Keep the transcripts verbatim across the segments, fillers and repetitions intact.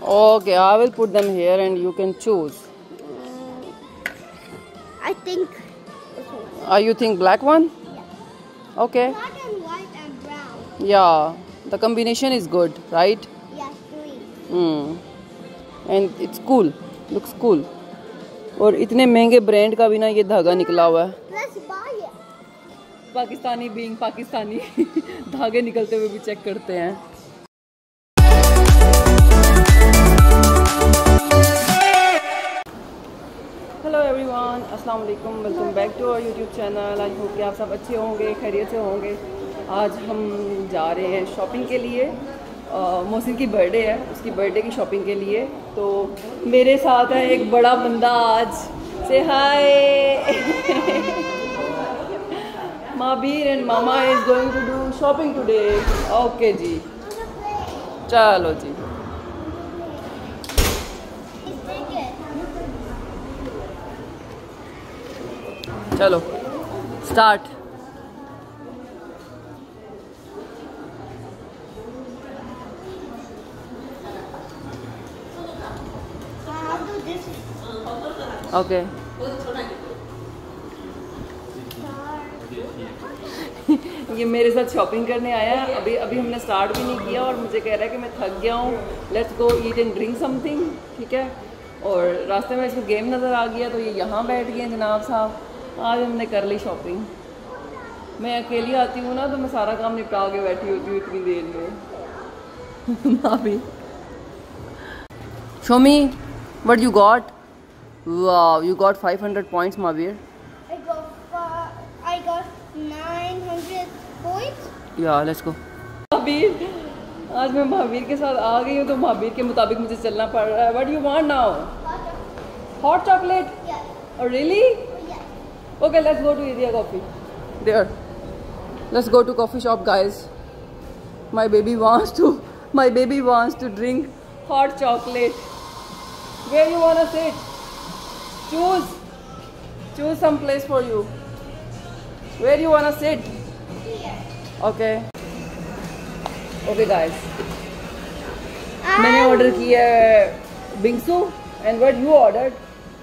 Okay, I will put them here and you can choose. I think. Uh, you think black one? Yeah. Okay. Black and white and brown. Yeah, the combination is good, right? Yes, green. Hmm. And it's cool. Looks cool. और इतने महंगे brand का भी ना ये धागा निकला हुआ है. Let's buy it. Pakistani being Pakistani धागे निकलते हुए भी चेक करते हैं. हेलो एवरीवन, अस्सलाम वालेकुम, welcome back to our YouTube channel. I hope कि आप सब अच्छे होंगे, खैरियत से होंगे. आज हम जा रहे हैं शॉपिंग के लिए. मोहसिन की बर्थडे है, उसकी बर्थडे की शॉपिंग के लिए. तो मेरे साथ है एक बड़ा बंदा आज. से hi. Mabir and mama is going to do shopping today. Okay जी, चलो जी. चलो स्टार्ट. ओके. ये मेरे साथ शॉपिंग करने आया है. अभी अभी हमने स्टार्ट भी नहीं किया और मुझे कह रहा है कि मैं थक गया हूँ, let's go eat and drink something. ठीक है. और रास्ते में इसको गेम नज़र आ गया तो ये यहाँ बैठ गए जनाब साहब. आज हमने कर ली शॉपिंग. मैं अकेली आती हूँ ना तो मैं सारा काम निपटा के बैठी होती हूँ इतनी देर में. अभी show me what you got. Wow, you got five hundred points, Mabir. I got five, I got nine hundred points. Yeah, let's go. Mabir, आज मैं महावीर के साथ आ गई हूँ तो महावीर के मुताबिक मुझे चलना पड़ रहा है. What do you want now? Hot chocolate? Yes. Oh really? Yes. Okay, let's go to Area Coffee. There. Let's go to coffee shop, guys. My baby wants to. My baby wants to drink hot chocolate. Where you wanna sit? Choose. Choose some place for you. Where you wanna sit? Here. Okay. Okay, guys. मैंने order किया है bingsu. And what you ordered?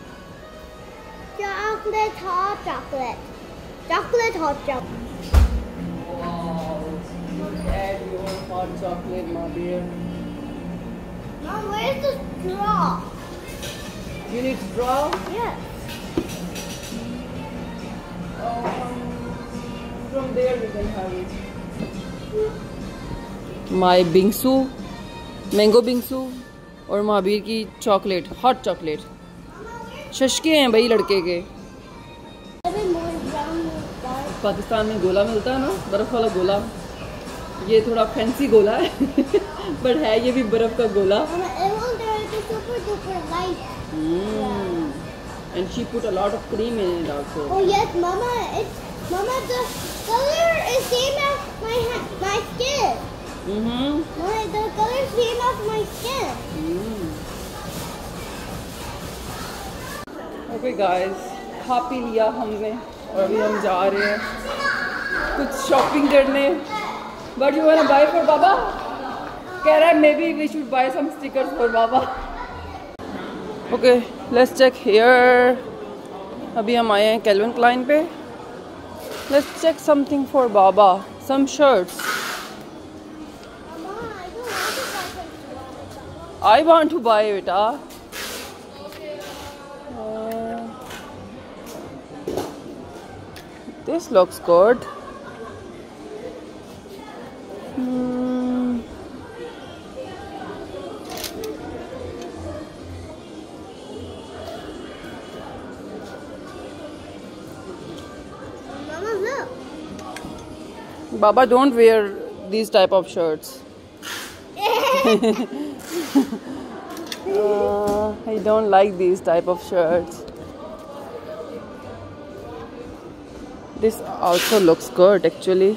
Chocolate, hot chocolate. Chocolate, hot chocolate. Wow. Look at your hot chocolate, my dear. Mom, where's the straw? You need straw? Yes. Um, from there we can have it. My bingsu, mango bingsu और महावीर की chocolate, hot chocolate. शशके हैं भाई लड़के के. पाकिस्तान में गोला मिलता है ना, बर्फ़ वाला गोला. ये थोड़ा फैंसी गोला है बट है ये भी बर्फ़ का गोला. Mm. And she put a lot of cream in it also. Oh yes, Mama. It's Mama. The color is same as my my skin. Mm-hmm. My the color is same as my skin. Mm. Okay guys, खा पी लिया हमने और अभी हम जा रहे हैं कुछ शॉपिंग करने. What you wanna buy for Baba? कह रहा है maybe we should buy some stickers for Baba. Okay, let's check here. अभी हम आए हैं कैल्विन क्लाइन पे. Let's check something for Baba. Some shirts. Mama, I don't want to buy something. I want to buy it, ah. Uh, this looks good. Hmm. Mama, look. Baba, don't wear these type of shirts. uh, I don't like these type of shirts. This also looks good actually.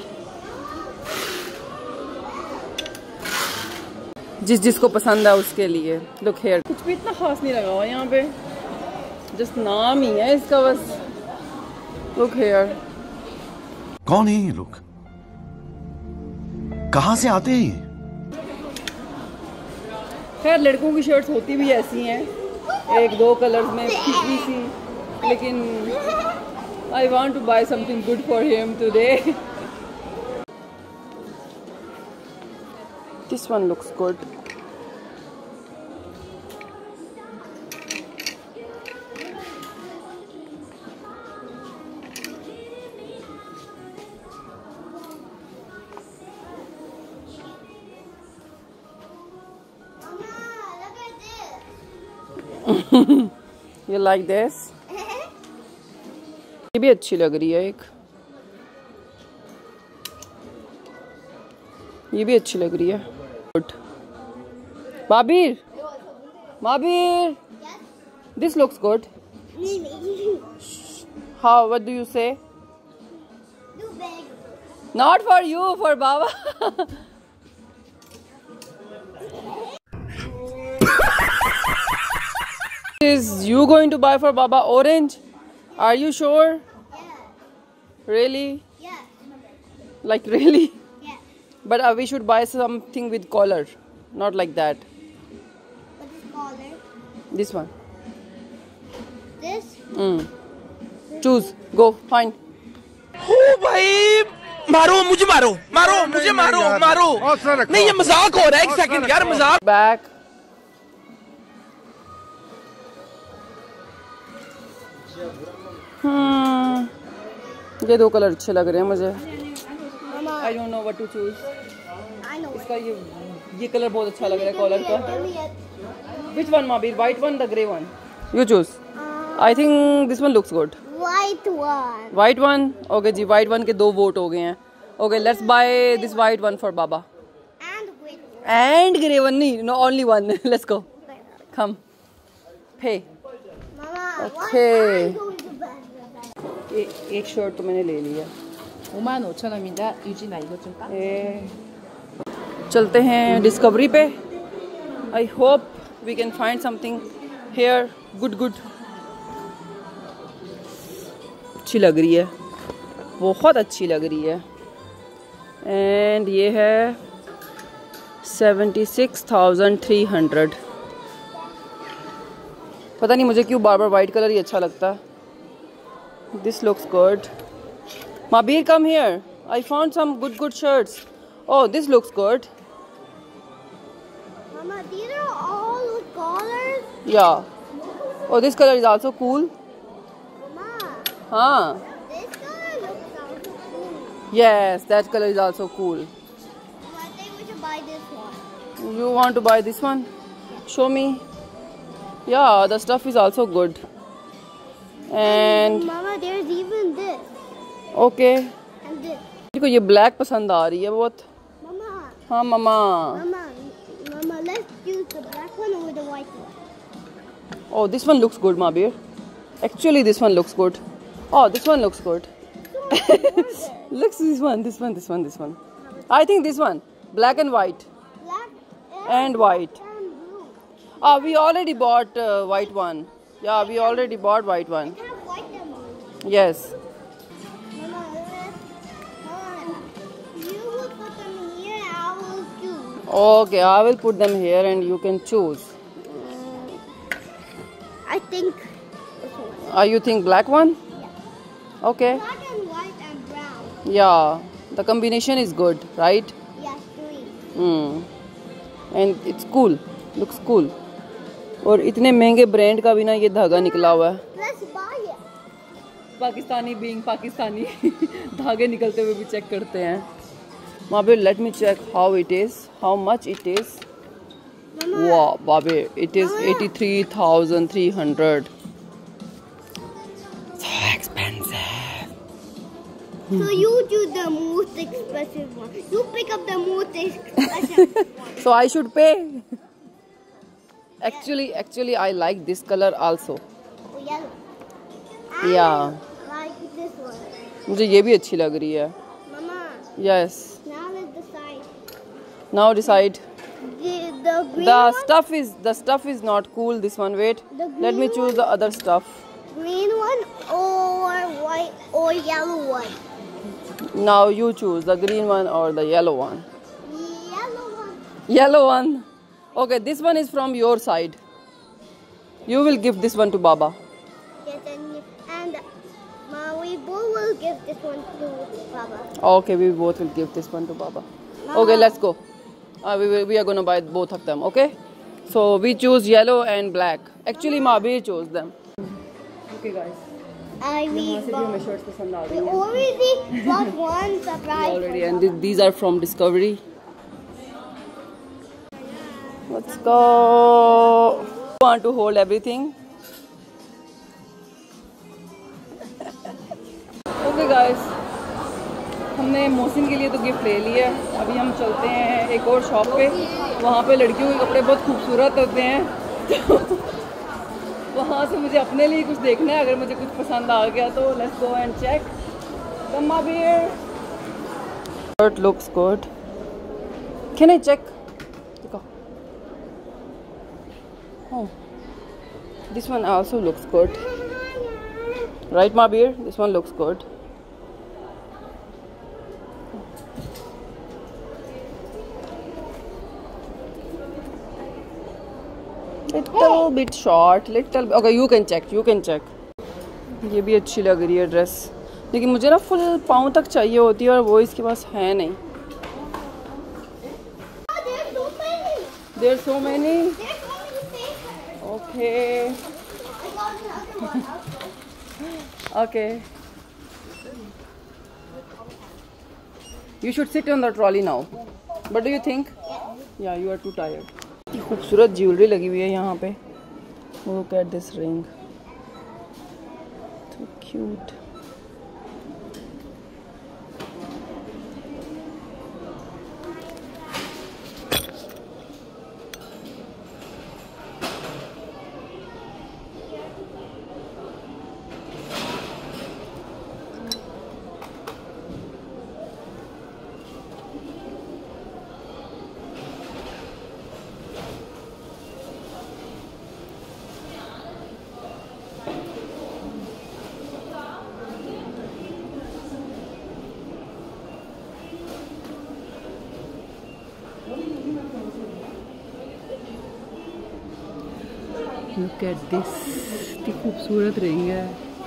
जिस जिसको पसंद है उसके लिए. Look here. कुछ भी इतना खास नहीं लगा हुआ यहाँ पे. Just नाम ही है इसका बस. Look here. कौन है ये लोग? कहाँ से आते हैं ये? खैर लड़कों की शर्ट्स होती भी ऐसी हैं, एक दो कलर्स में फीकी सी, लेकिन I want to buy something good for him today. This one looks good. You like this? ये भी अच्छी लग रही है, एक ये भी अच्छी लग रही है। Good. Babir, Babir, this looks good. How? What do you say? Not for you, for Baba. Is you going to buy for Baba orange? Are you sure? Yeah. Really? Yeah. Like really? Yeah. But uh, we should buy something with collar, not like that. What is color? This one. This? Mm. Choose. Go. Find. ओ भाई मारो मुझे मारो मारो मुझे मारो मारो नहीं ये मजाक हो रहा है। एक सेकंड यार मजाक। Back. Hmm. ये दो कलर अच्छे लग रहे हैं मुझे। Mama, I don't know what to choose. I know. इसका ये ये कलर बहुत अच्छा लग रहा है कॉलर का। Give me it. Which one, Mabir? White one, the grey one? You choose. Uh, I think this one looks good. white one. White one? Okay ji, white one के दो वोट हो गए हैं। Okay, let's buy this white one for Baba. And green one. And grey one नहीं, no only one. Let's go. Come. Pay. Mama, Okay. what are you going to buy? ए, एक shirt तो मैंने ले लिया। 오만 오천 원입니다. 유진아 이거 좀 까? ए, चलते हैं डिस्कवरी पे। I hope we can find something here good good. अच्छी लग रही है, बहुत अच्छी लग रही है। एंड ये है seventy six thousand three hundred. पता नहीं मुझे क्यों बार बार वाइट कलर ही अच्छा लगता है। This looks good. Mabir, come here. I found some good good shirts. Oh, this looks good. Mama, these are all with collars. Yeah. Oh, this color is also cool. Mama, Huh. this color looks also cool. Yes, that color is also cool. Mama, I think we should buy this one. You want to buy this one? Show me. Yeah, the stuff is also good. And Mama, there's even this okay. and this. देखो ये black पसंद आ रही है बहुत। Mama, हाँ मम्मा। Mama, Mama, let's use the black one or the white one. Oh, this one looks good, Mabir. Actually, this one looks good. Oh, this one looks good. Looks this one, this one, this one, this one. I think this one, black and white Black and white. and blue. Ah, we already bought uh, white one. Yeah, we already bought white one. I have white and blue. Yes. Mama, let's, Mama, you will put them here and I will choose. Okay, I will put them here and you can choose. I think this one. Uh, you think black one? Okay. Black and white and brown. Yeah, the combination is good, right? Yes, three. Hmm. And it's cool. Looks cool. और इतने महंगे brand का भी ना ये धागा निकला हुआ है। Let's buy it. Pakistani being Pakistani धागे निकलते हुए भी चेक करते हैं। Mabir, let me check how it is, how much it is. Mama, Wow, Mabir, it is Mama. eighty-three thousand three hundred. So expensive. so you choose the most expensive one. You pick up the most expensive one. So I should pay. Actually, actually, I like this color also. Oh, yellow. Yeah. I like this one. मुझे ये भी अच्छी लग रही है। Mama, Yes. now let's decide. Now decide. The, the green The one, stuff is the stuff is not cool. This one. Wait. The Let me green choose one? the other stuff. green one or white or yellow one. Now you choose the green one or the yellow one. Yellow one. Yellow one. Okay, this one is from your side. You will give this one to Baba. Yes, and, and Ma, we both will give this one to Baba. Okay, we both will give this one to Baba. Okay, let's go. Uh, we, will- we are going to buy both of them, okay? So we choose yellow and black. Actually, Mahabir chose them. Okay, guys. I we यहाँ से भी हमें bought, shirts पसंद आ we रही हैं. already bought one surprise. Already, and th- these are from Discovery. Let's go. Want to hold everything? Okay, guys. हमने मोहसिन के लिए तो गिफ्ट ले लिया. अभी हम चलते हैं एक और शॉप पे. वहाँ पे लड़कियों के कपड़े बहुत खूबसूरत होते हैं. तो वहाँ से मुझे अपने लिए कुछ देखना है. अगर मुझे कुछ पसंद आ गया तो let's go and check. Come up here. Shirt looks good. Can I check? Oh, this one also looks good. Right, Mabir? This one looks good. Little bit short, little. Okay, you can check. You can check. ये भी अच्छी लग रही है dress, लेकिन मुझे ना full पाँव तक चाहिए होती है और वो इसके पास है नहीं. Oh, there's so many. There so many. There's so many things. Okay. I got another one. Okay. You should sit on the trolley now. What do you think? Yeah, you are too tired. खूबसूरत jewellery लगी हुई है यहाँ पे. Look at this ring. So cute. Look at this. कितनी खूबसूरत ring है.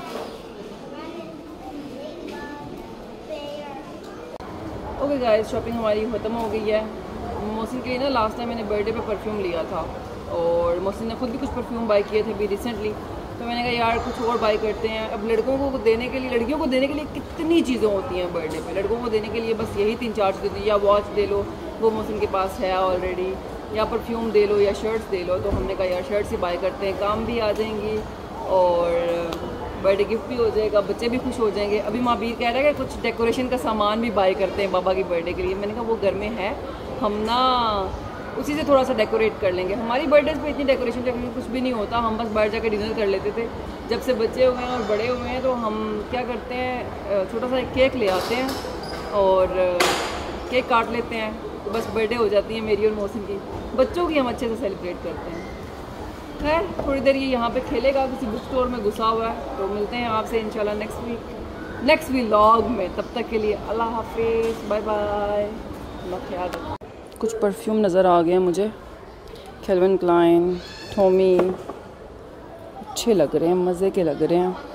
Okay guys, shopping हमारी ख़त्म हो गई है. मोहसिन के लिए ना लास्ट टाइम मैंने बर्थडे पे परफ्यूम लिया था और मोहसिन ने खुद भी कुछ परफ्यूम बाय किए थे अभी रिसेंटली. तो मैंने कहा यार कुछ और बाय करते हैं. अब लड़कों को देने के लिए, लड़कियों को देने के लिए कितनी चीज़ें होती हैं बर्थडे पे. लड़कों को देने के लिए बस यही तीन चार चीज़ें, या वॉच दे लो, वो मोहसिन के पास है ऑलरेडी, या परफ्यूम दे लो, या शर्ट्स दे लो. तो हमने कहा यार शर्ट्स ही बाय करते हैं, काम भी आ जाएंगी और बर्थडे गिफ्ट भी हो जाएगा, बच्चे भी खुश हो जाएंगे. अभी माबीर कह रहा है कि कुछ डेकोरेशन का सामान भी बाय करते हैं बाबा की बर्थडे के लिए. मैंने कहा वो घर में है, हम ना उसी से थोड़ा सा डेकोरेट कर लेंगे. हमारी बर्थडेज पे इतनी डेकोरेशन डेकोरेशन कुछ भी नहीं होता. हम बस बाहर जाकर डिनर कर लेते थे. जब से बच्चे हुए हैं और बड़े हुए हैं तो हम क्या करते हैं, छोटा सा एक केक ले आते हैं और केक काट लेते हैं. तो बस बर्थडे हो जाती है मेरी और मोहसिन की. बच्चों की हम अच्छे से सेलिब्रेट करते हैं. खैर थोड़ी देर ये यहाँ पे खेलेगा, किसी बुक स्टोर में घुसा हुआ है. तो मिलते हैं आपसे इंशाल्लाह नेक्स्ट वीक नेक्स्ट व्लॉग में. तब तक के लिए अल्लाह हाफिज़, बाय बाय, अल्लाह ख्याल रखो. कुछ परफ्यूम नज़र आ गए मुझे. कैल्विन क्लाइन, टॉमी, अच्छे लग रहे हैं, मज़े के लग रहे हैं.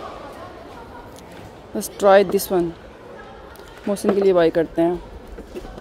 बस ट्राई दिस वन. मोहसिन के लिए बाय करते हैं.